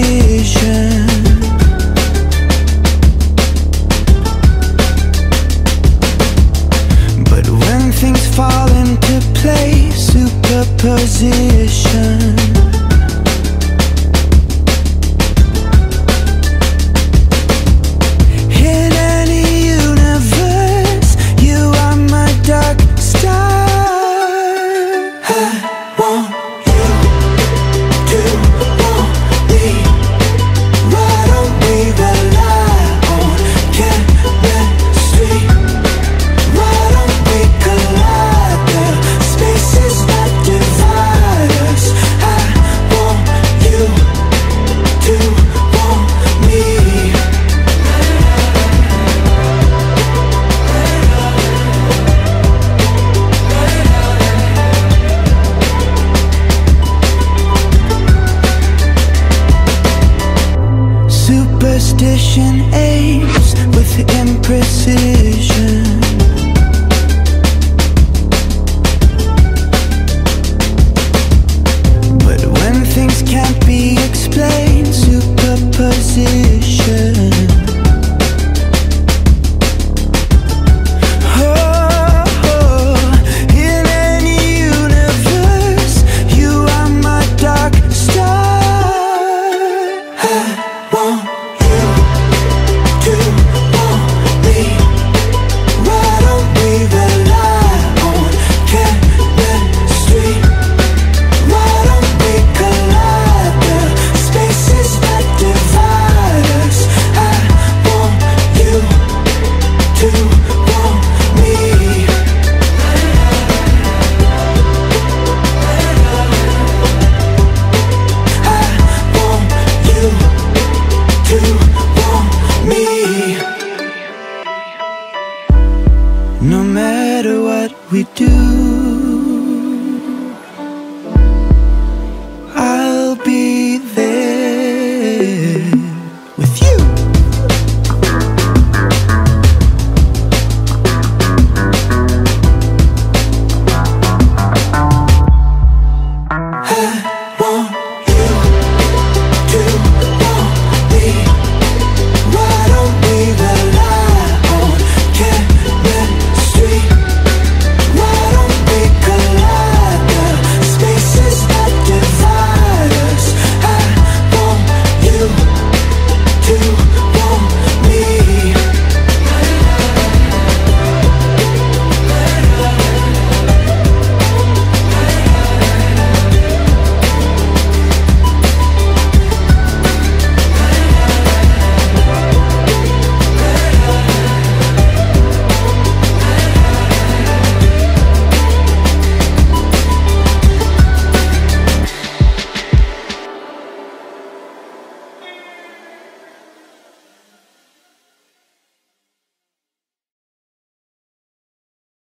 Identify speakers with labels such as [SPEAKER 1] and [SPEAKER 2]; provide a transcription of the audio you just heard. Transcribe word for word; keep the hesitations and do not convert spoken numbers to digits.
[SPEAKER 1] decision. But when things fall into place, superposition. In any universe, you are my dark star. I want you to want me. Why don't we rely on chemistry? Why don't we collide? The spaces that divide us. I want you to want me. Superstition aims with imprecision.